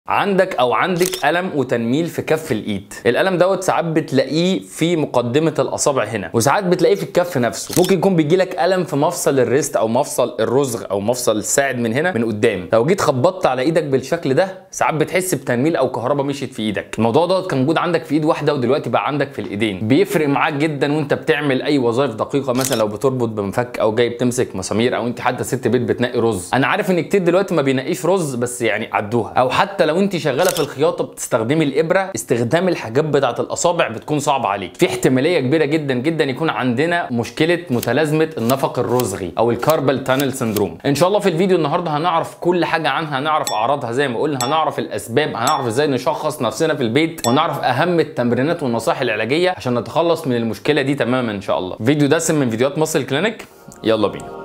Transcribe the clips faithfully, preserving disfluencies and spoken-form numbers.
عندك او عندك الم وتنميل في كف الايد. الالم دوت ساعات بتلاقيه في مقدمه الاصابع هنا، وساعات بتلاقيه في الكف نفسه. ممكن يكون بيجي لك الم في مفصل الريست او مفصل الرزغ او مفصل الساعد من هنا من قدام. لو جيت خبطت على ايدك بالشكل ده ساعات بتحس بتنميل او كهرباء مشيت في ايدك. الموضوع دوت كان موجود عندك في ايد واحده ودلوقتي بقى عندك في الايدين. بيفرق معاك جدا وانت بتعمل اي وظائف دقيقه، مثلا لو بتربط بمفك او جاي بتمسك مسامير، او انت حتى ست بيت بتنقي رز. انا عارف ان كتير دلوقتي ما بينقيش رز، بس يعني عدوها. او حتى لو انت شغاله في الخياطه بتستخدمي الابره، استخدام الحاجات بتاعه الاصابع بتكون صعبه عليك. في احتماليه كبيره جدا جدا يكون عندنا مشكله متلازمه النفق الرزغي او الكاربال تانل سندروم. ان شاء الله في الفيديو النهارده هنعرف كل حاجه عنها، هنعرف اعراضها زي ما قلنا، هنعرف الاسباب، هنعرف ازاي نشخص نفسنا في البيت، وهنعرف اهم التمرينات والنصائح العلاجيه عشان نتخلص من المشكله دي تماما ان شاء الله. فيديو دسم من فيديوهات ماسل كلينيك، يلا بينا.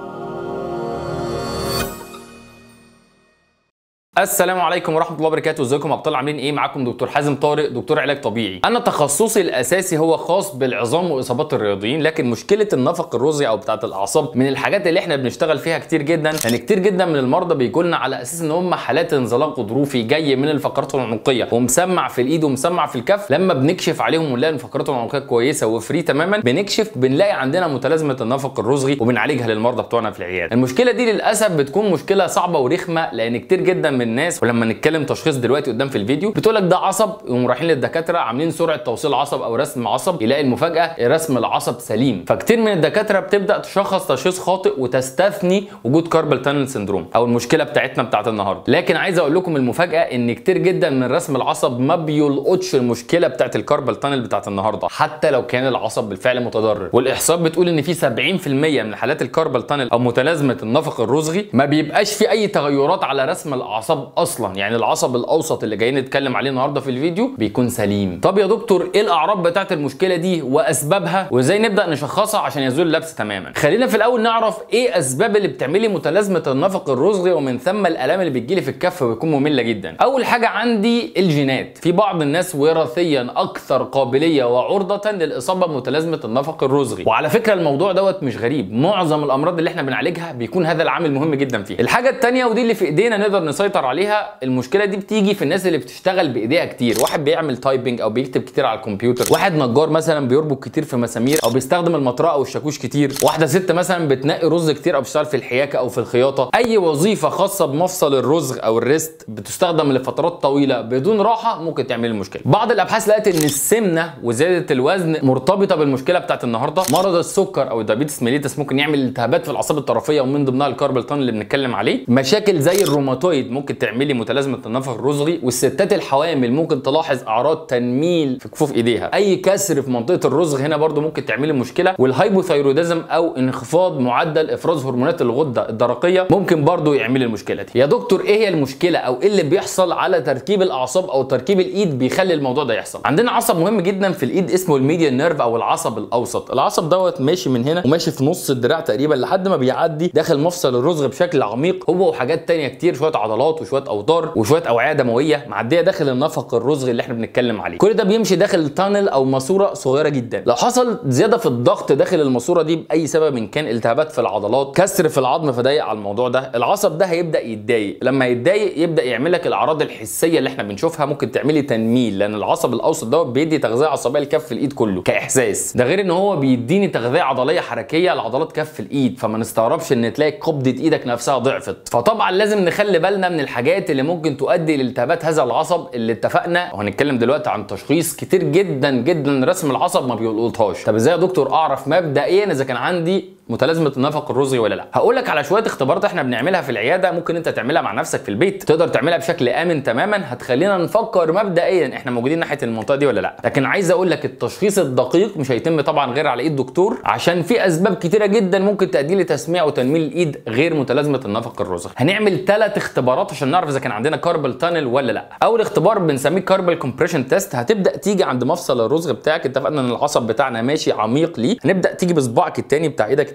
السلام عليكم ورحمه الله وبركاته. ازيكم يا ابطال، عاملين ايه؟ معاكم دكتور حازم طارق، دكتور علاج طبيعي. انا تخصصي الاساسي هو خاص بالعظام واصابات الرياضيين، لكن مشكله النفق الرزغي او بتاعه الاعصاب من الحاجات اللي احنا بنشتغل فيها كتير جدا. يعني كتير جدا من المرضى بيجوا لنا على اساس ان هم حالات انزلاق غضروفي جاي من الفقرات العنقيه ومسمع في الايد ومسمع في الكف. لما بنكشف عليهم ونلاقي الفقرات العنقيه كويسه وفري تماما، بنكشف بنلاقي عندنا متلازمه النفق الرزغي وبنعالجها للمرضى بتوعنا في العياده. المشكله دي للاسف بتكون مشكله صعبه ورخمه، لان كتير جدا من الناس ولما نتكلم تشخيص دلوقتي قدام في الفيديو بتقول لك ده عصب، يقوموا رايحين للدكاتره عاملين سرعه توصيل عصب او رسم عصب، يلاقي المفاجاه رسم العصب سليم. فكتير من الدكاتره بتبدا تشخص تشخيص خاطئ وتستثني وجود كاربال تانل سندروم او المشكله بتاعتنا بتاعت النهارده. لكن عايز اقول لكم المفاجاه ان كتير جدا من رسم العصب ما بيلقطش المشكله بتاعت الكاربال تانل بتاعت النهارده، حتى لو كان العصب بالفعل متضرر. والاحصاءات بتقول ان في سبعين في المية من حالات الكاربال تانل او متلازمه النفق الرزغي ما بيبقاش في اي تغيرات على رسم الاعصاب اصلا، يعني العصب الاوسط اللي جايين نتكلم عليه النهارده في الفيديو بيكون سليم. طب يا دكتور ايه الاعراض بتاعت المشكله دي واسبابها وازاي نبدا نشخصها عشان يزول اللبس تماما؟ خلينا في الاول نعرف ايه اسباب اللي بتعملي متلازمه النفق الرزغي ومن ثم الالام اللي بتجيلي في الكف وبيكون ممله جدا. اول حاجه عندي الجينات. في بعض الناس وراثيا اكثر قابليه وعرضه للاصابه بمتلازمه النفق الرزغي، وعلى فكره الموضوع دوت مش غريب، معظم الامراض اللي احنا بنعالجها بيكون هذا العامل مهم جدا فيها. الحاجه الثانيه ودي اللي في ايدينا نقدر نسيطر عليها، المشكله دي بتيجي في الناس اللي بتشتغل بايديها كتير، واحد بيعمل تايبنج او بيكتب كتير على الكمبيوتر، واحد نجار مثلا بيربط كتير في مسامير او بيستخدم المطرقه او الشاكوش كتير، واحده ست مثلا بتنقي رز كتير او بتشتغل في الحياكه او في الخياطه. اي وظيفه خاصه بمفصل الرزغ او الريست بتستخدم لفترات طويله بدون راحه ممكن تعمل المشكله. بعض الابحاث لقت ان السمنه وزياده الوزن مرتبطه بالمشكله بتاعت النهارده. مرض السكر او الدايابيتس ميليتس ممكن يعمل التهابات في الاعصاب الطرفيه ومن ضمنها الكاربال تانل اللي بنتكلم عليه. مشاكل زي الروماتويد ممكن تعملي متلازمه النفق الرزغي، والستات الحوامل ممكن تلاحظ اعراض تنميل في كفوف ايديها. اي كسر في منطقه الرزغ هنا برده ممكن تعملي مشكله، والهايبوثايروديزم او انخفاض معدل افراز هرمونات الغده الدرقيه ممكن برده يعمل المشكله دي. يا دكتور ايه هي المشكله او ايه اللي بيحصل على تركيب الاعصاب او تركيب الايد بيخلي الموضوع ده يحصل؟ عندنا عصب مهم جدا في الايد اسمه الميديان نيرف او العصب الاوسط. العصب دوت ماشي من هنا وماشي في نص الدراع تقريبا لحد ما بيعدي داخل مفصل الرزغ بشكل عميق، هو وحاجات ثانيه كتير، شويه عضلات وشويه اوتار وشويه اوعيه دمويه معديه داخل النفق الرزغي اللي احنا بنتكلم عليه. كل ده بيمشي داخل تانل او ماسوره صغيره جدا. لو حصل زياده في الضغط داخل الماسوره دي باي سبب، ان كان التهابات في العضلات، كسر في العظم فضايق على الموضوع ده، العصب ده هيبدا يتضايق. لما يتضايق يبدا يعمل لك الاعراض الحسيه اللي احنا بنشوفها، ممكن تعملي تنميل لان العصب الاوسط ده بيدي تغذيه عصبيه لكف الايد كله كاحساس. ده غير ان هو بيديني تغذيه عضليه حركيه لعضلات كف الايد، فما نستغربش ان تلاقي قبضه ايدك نفسها ضعفت. فطبعا لازم نخلي بالنا من الحاجات اللي ممكن تؤدي لالتهابات هذا العصب اللي اتفقنا، وهنتكلم دلوقتي عن تشخيص كتير جدا جدا رسم العصب ما بيلقطهاش. طب ازاي يا دكتور اعرف مبدئيا اذا كان عندي متلازمه النفق الرزغي ولا لا؟ هقول لك على شويه اختبارات احنا بنعملها في العياده، ممكن انت تعملها مع نفسك في البيت، تقدر تعملها بشكل امن تماما، هتخلينا نفكر مبدئيا احنا موجودين ناحيه المنطقه دي ولا لا. لكن عايز اقول لك التشخيص الدقيق مش هيتم طبعا غير على ايد دكتور، عشان في اسباب كتيره جدا ممكن تؤدي لتسميع وتنميل الايد غير متلازمه النفق الرزغي. هنعمل ثلاث اختبارات عشان نعرف اذا كان عندنا كاربال تانل ولا لا. اول اختبار بنسميه كاربال كومبريشن تيست. هتبدا تيجي عند مفصل الرزغ بتاعك، اتفقنا ان العصب بتاعنا ماشي عميق ليه، هنبدا تيجي بصباعك الثاني بتاع ايدك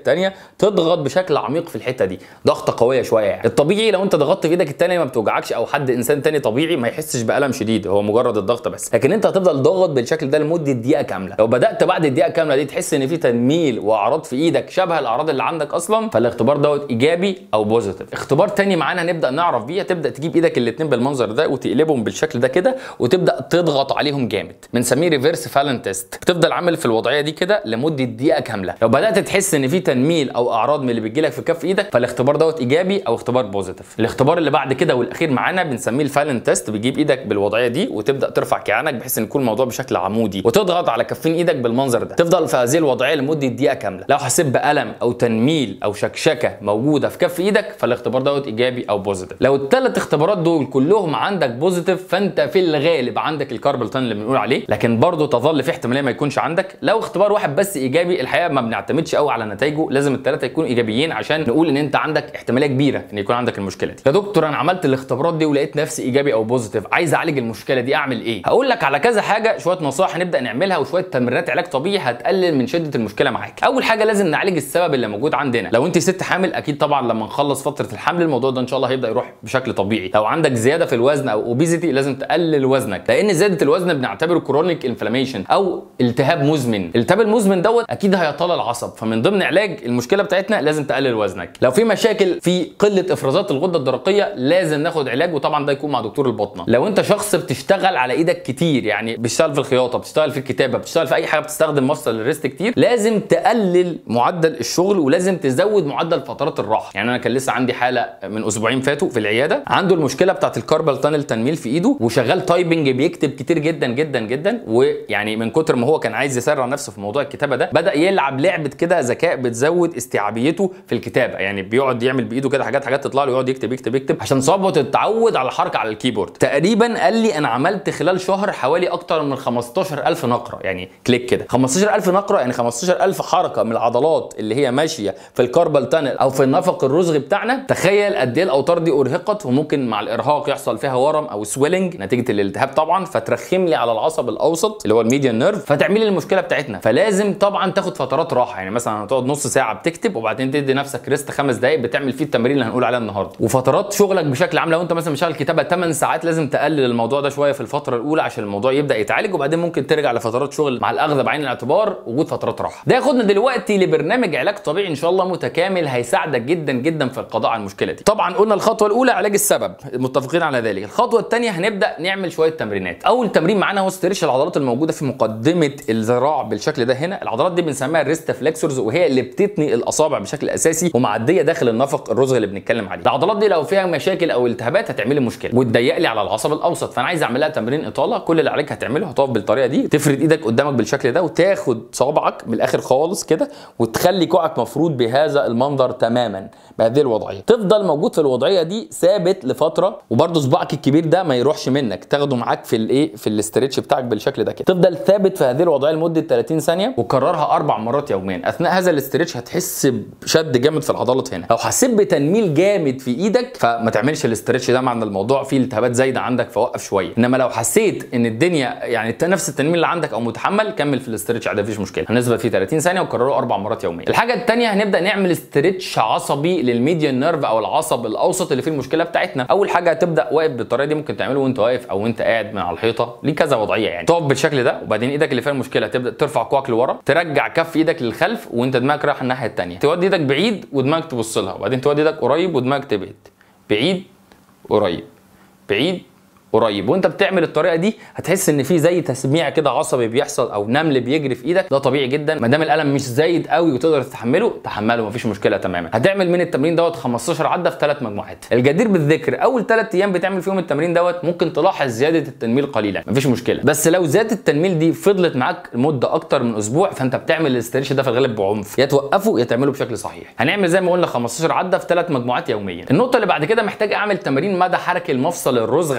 الثانيه تضغط بشكل عميق في الحته دي، ضغطه قويه شويه يعني. الطبيعي لو انت ضغطت في ايدك الثانيه ما بتوجعكش، او حد انسان ثاني طبيعي ما يحسش بالم شديد، هو مجرد الضغط بس، لكن انت هتفضل ضاغط بالشكل ده لمده دقيقه كامله. لو بدات بعد الدقيقه كامله دي تحس ان في تنميل واعراض في ايدك شبه الاعراض اللي عندك اصلا، فالاختبار دوت ايجابي او بوزيتيف. اختبار ثاني معانا هنبدا نعرف بيه، تبدا تجيب ايدك الاثنين بالمنظر ده وتقلبهم بالشكل ده كده وتبدا تضغط عليهم جامد، بنسميه ريفرس فالن تيست. بتفضل عامل في الوضعيه دي كده لمده دقيقه كامله. لو بدات تحس ان في تنميل او اعراض من اللي بتجيلك في كف ايدك فالاختبار دوت ايجابي او اختبار بوزيتيف. الاختبار اللي بعد كده والاخير معانا بنسميه الفالن تيست، بتجيب ايدك بالوضعيه دي وتبدا ترفع كيعانك بحيث ان يكون الموضوع بشكل عمودي وتضغط على كفين ايدك بالمنظر ده. تفضل في هذه الوضعيه لمده دقيقه كامله. لو حسيت بالم او تنميل او شكشكه موجوده في كف ايدك فالاختبار دوت ايجابي او بوزيتيف. لو الثلاث اختبارات دول كلهم عندك بوزيتيف فانت في الغالب عندك الكاربال تانل اللي بنقول عليه، لكن برضه تظل في احتماليه ما يكونش عندك. لو اختبار واحد بس ايجابي الحقيقه ما بنعتمدش قوي على نتائجه، لازم الثلاثه يكونوا ايجابيين عشان نقول ان انت عندك احتماليه كبيره ان يكون عندك المشكله دي. يا دكتور انا عملت الاختبارات دي ولقيت نفسي ايجابي او بوزيتيف، عايز اعالج المشكله دي اعمل ايه؟ هقول لك على كذا حاجه، شويه نصائح هنبدا نعملها وشويه تمرينات علاج طبيعي هتقلل من شده المشكله معاك. اول حاجه لازم نعالج السبب اللي موجود عندنا. لو انت ست حامل اكيد طبعا لما نخلص فتره الحمل الموضوع ده ان شاء الله هيبدا يروح بشكل طبيعي. لو عندك زياده في الوزن او اوبيزيتي لازم تقلل وزنك، لان زياده الوزن بنعتبره كرونيك انفلاميشن او التهاب مزمن. الالتهاب المزمن دوت اكيد هيطال العصب، فمن ضمن علاج المشكله بتاعتنا لازم تقلل وزنك. لو في مشاكل في قله افرازات الغده الدرقيه لازم ناخد علاج، وطبعا ده يكون مع دكتور الباطنه. لو انت شخص بتشتغل على ايدك كتير، يعني بتشتغل في الخياطه، بتشتغل في الكتابه، بتشتغل في اي حاجه بتستخدم مفصل الريست كتير، لازم تقلل معدل الشغل ولازم تزود معدل فترات الراحه. يعني انا كان لسه عندي حاله من اسبوعين فاتوا في العياده عنده المشكله بتاعت الكاربال تانل تنميل في ايده، وشغال تايبنج بيكتب كتير جدا جدا جدا، ويعني من كتر ما هو كان عايز يسرع نفسه في موضوع الكتابه ده بدا يلعب لعبه كده ذكاء بتزود استيعابيته في الكتابه. يعني بيقعد يعمل بايده كده حاجات حاجات تطلع له، يقعد يكتب يكتب يكتب عشان صعبه تتعود على الحركه على الكيبورد. تقريبا قال لي انا عملت خلال شهر حوالي اكتر من خمستاشر ألف نقره، يعني كليك كده خمستاشر ألف نقره، يعني خمستاشر ألف حركه من العضلات اللي هي ماشيه في الكاربال تانل او في النفق الرزغي بتاعنا. تخيل قد ايه الاوتار دي ارهقت، وممكن مع الارهاق يحصل فيها ورم او سويلنج نتيجه الالتهاب طبعا، فترخم لي على العصب الاوسط اللي هو الميديان نيرف، فتعمل لي المشكله بتاعتنا. فلازم طبعا تاخد فترات راحه، يعني مثلا هتقعد نص ساعه بتكتب وبعدين تدي نفسك ريست خمس دقائق بتعمل فيه التمارين اللي هنقول عليها النهارده. وفترات شغلك بشكل عام، لو انت مثلا مشغل كتابه ثمان ساعات لازم تقلل الموضوع ده شويه في الفتره الاولى عشان الموضوع يبدا يتعالج، وبعدين ممكن ترجع لفترات شغل مع الاخذ بعين الاعتبار وجود فترات راحه. ده ياخدنا دلوقتي لبرنامج علاج طبيعي ان شاء الله متكامل هيساعدك جدا جدا في القضاء على المشكله دي. طبعا قلنا الخطوه الاولى علاج السبب، متفقين على ذلك. الخطوه الثانيه هنبدا نعمل شويه تمرينات. اول تمرين معانا هو استريتش العضلات الموجوده في مقدمه الذراع بالشكل ده هنا. العضلات دي بنسميها الريست فليكسورز، وهي اللي بتتني الاصابع بشكل اساسي ومعديه داخل النفق الرزغي اللي بنتكلم عليه. العضلات دي لو فيها مشاكل او التهابات هتعمل لي مشكله وتضيق لي على العصب الاوسط، فانا عايز اعمل لها تمرين اطاله. كل اللي عليك هتعمله هتقف بالطريقه دي، تفرد ايدك قدامك بالشكل ده وتاخد صوابعك من الاخر خالص كده وتخلي كوعك مفرود بهذا المنظر تماما بهذه الوضعيه. تفضل موجود في الوضعيه دي ثابت لفتره، وبرده صباعك الكبير ده ما يروحش منك، تاخده معاك في الايه في الاسترتش بتاعك بالشكل ده كده. تفضل ثابت في هذه الوضعيه لمده ثلاثين ثانيه وكررها اربع مرات يوميا. اثناء هذا الاسترتش هتحس بشد جامد في العضلات هنا. لو حسيت بتنميل جامد في ايدك فما تعملش الاسترتش ده، معنى الموضوع فيه التهابات زايده عندك فوقف شويه. انما لو حسيت ان الدنيا يعني نفس التنميل اللي عندك او متحمل كمل في الاسترتش عادي مفيش مشكله. هنثبت فيه ثلاثين ثانيه وكرره اربع مرات يوميا. الحاجه الثانيه هنبدا نعمل استرتش عصبي للميديان نيرف او العصب الاوسط اللي فيه المشكله بتاعتنا. اول حاجه هتبدا واقف بالطريقه دي، ممكن تعمله وانت واقف او وانت قاعد من على الحيطه، ليه كذا وضعيه يعني. تقف بالشكل ده وبعدين ايدك اللي فيها المشكله تبدا ترفع كوعك لورا، ترجع كف ايدك للخلف وانت دماغك رايح الناحيه الثانيه، تودي ايدك بعيد ودماغك تبص لها، وبعدين تودي ايدك قريب ودماغك تبعد، بعيد قريب بعيد قريب. وانت بتعمل الطريقه دي هتحس ان في زي تسميع كده عصبي بيحصل او نمل بيجري في ايدك. ده طبيعي جدا، ما دام الالم مش زايد قوي وتقدر تتحمله تحمله مفيش مشكله تماما. هتعمل من التمرين دوت خمستاشر عده في ثلاث مجموعات. الجدير بالذكر اول ثلاث ايام بتعمل فيهم التمرين دوت ممكن تلاحظ زياده التنميل قليلا مفيش مشكله، بس لو زادت التنميل دي فضلت معاك لمده اكتر من اسبوع فانت بتعمل الاسترتش ده في الغالب بعنف، يا توقفه يا تعمله بشكل صحيح. هنعمل زي ما قلنا خمستاشر عده في ثلاث مجموعات يوميا. النقطه اللي بعد كده محتاج اعمل تمارين مدى حركه المفصل الرزغ عشان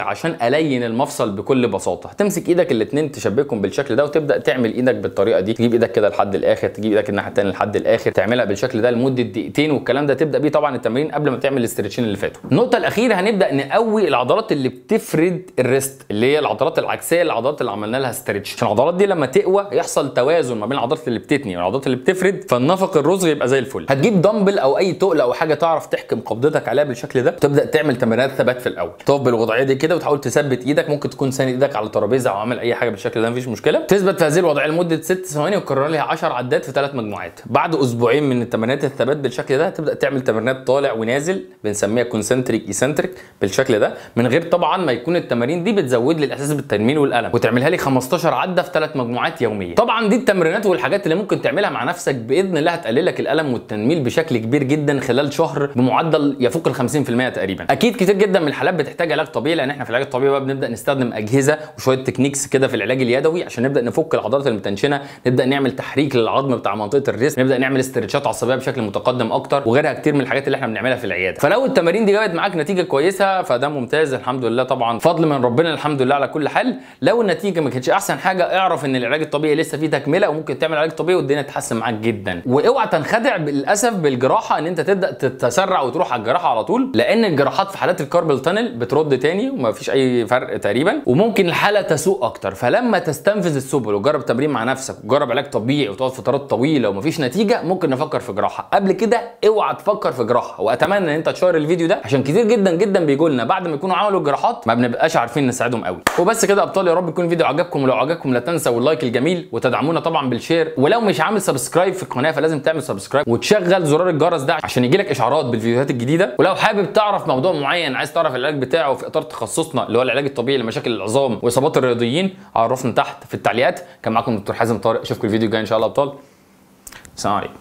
الين المفصل بكل بساطه. تمسك ايدك الاثنين تشبكهم بالشكل ده وتبدا تعمل ايدك بالطريقه دي، تجيب ايدك كده لحد الاخر، تجيب ايدك الناحيه الثانيه لحد الاخر، تعملها بالشكل ده لمده دقيقتين. والكلام ده تبدا بيه طبعا التمرين قبل ما تعمل الاسترتشين اللي فاتوا. النقطه الاخيره هنبدا نقوي العضلات اللي بتفرد الريست، اللي هي العضلات العكسيه للعضلات اللي عملنا لها استرتش، عشان العضلات دي لما تقوى يحصل توازن ما بين العضلات اللي بتتني والعضلات اللي بتفرد، فالنفق الرزغ يبقى زي الفل. هتجيب دمبل او اي تقل او حاجه تعرف تحكم قبضتك عليها بالشكل ده، وتبدا تعمل تمرينات ثبات في الاول. تقف بالوضعيه دي كده وتحاول تثبت ايدك، ممكن تكون ساند ايدك على ترابيزه او عامل اي حاجه بالشكل ده مفيش مشكله. تثبت في هذه الوضعيه لمده ست ثواني وتكرر لها عشر عدات في ثلاث مجموعات. بعد اسبوعين من التمرينات الثبات بالشكل ده تبدا تعمل تمرينات طالع ونازل بنسميها كونسنتريك ايسنتريك بالشكل ده، من غير طبعا ما يكون التمارين دي بتزود لي الاحساس بالتنميل والالم، وتعملها لي خمستاشر عده في ثلاث مجموعات يوميا. طبعا دي التمرينات والحاجات اللي ممكن تعملها مع نفسك باذن الله هتقلل لك الالم والتنميل بشكل كبير جدا خلال شهر بمعدل يفوق ال خمسين في المية تقريبا. اكيد كتير جدا من الحالات بتحتاج علاج طبيعي، لان احنا في العلاج الطبيعي بقى بنبدا نستخدم اجهزه وشويه تكنيكس كده في العلاج اليدوي عشان نبدا نفك العضلات المتنشنه، نبدا نعمل تحريك للعظم بتاع منطقه الريست، نبدا نعمل استرتشات عصبيه بشكل متقدم اكتر، وغيرها كتير من الحاجات اللي احنا بنعملها في العياده. فلو التمارين دي جابت معاك نتيجه كويسه فده ممتاز الحمد لله، طبعا فضل من ربنا الحمد لله على كل حال. لو النتيجه ما كانتش احسن حاجه اعرف ان العلاج الطبيعي لسه فيه تكمله وممكن تعمل علاج طبيعي والدنيا تتحسن معاك جدا. واوعى تنخدع للاسف بالجراحه ان انت تبدا تتسرع وتروح على الجراحه على طول، لان الجراحات في حالات الكاربل تانل بترد تاني وما فيش اي فرق تقريبا، وممكن الحاله تسوء اكتر. فلما تستنفذ السبل وتجرب تمرين مع نفسك وتجرب علاج طبيعي وتقعد فترات طويله ومفيش نتيجه ممكن نفكر في جراحه. قبل كده اوعى تفكر في جراحه. واتمنى ان انت تشير الفيديو ده عشان كتير جدا جدا بيجوا لنا بعد ما يكونوا عملوا الجراحات ما بنبقاش عارفين نساعدهم قوي. وبس كده يا ابطال، يا رب يكون الفيديو عجبكم، ولو عجبكم لا تنسوا اللايك الجميل وتدعمونا طبعا بالشير، ولو مش عامل سبسكرايب في القناه فلازم تعمل سبسكرايب وتشغل زرار الجرس ده عشان يجيلك اشعارات بالفيديوهات الجديده. ولو حابب تعرف موضوع معين عايز تعرف العلاج بتاعه في اطار تخصصنا اللي هو العلاج الطبيعي لمشاكل العظام واصابات الرياضيين عرفنا تحت في التعليقات. كان معاكم دكتور حازم طارق، اشوفكم الفيديو الجاي ان شاء الله يا ابطال. السلام عليكم.